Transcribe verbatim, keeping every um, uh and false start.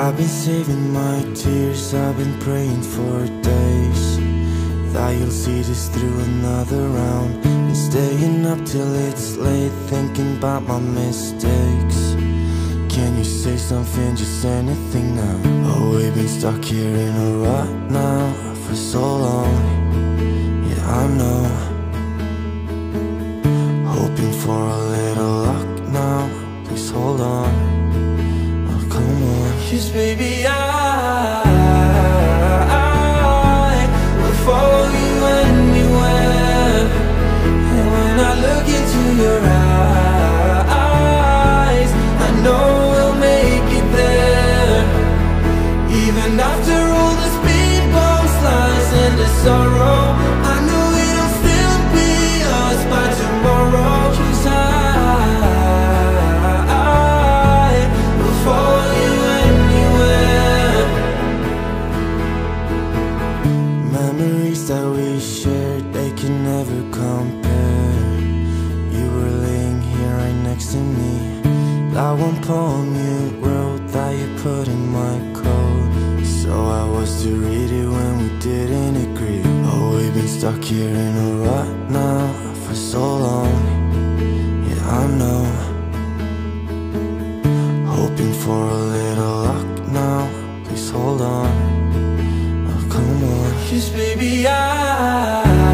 I've been saving my tears, I've been praying for days that you'll see this through another round. Been staying up till it's late, thinking about my mistakes. Can you say something, just anything now? Oh, we've been stuck here in a rut now for so long. Yeah, I know, hoping for a little luck now. Please hold on, oh come on. 'Cause baby, I, I will follow you anywhere. And when I look into your eyes, I know we'll make it there. Even after all the speed bumps, lies and the sorrow, I know it'll still be us by tomorrow. 'Cause I, I will follow you anywhere. Memories that we shared, they can never compare. You were laying here right next to me. That one poem you wrote that you put in my coat, so I was to read it when we didn't agree. Oh, we've been stuck here in a rut now for so long. Yeah, I know, hoping for a little luck now. Please hold on, oh come on. 'Cause baby, I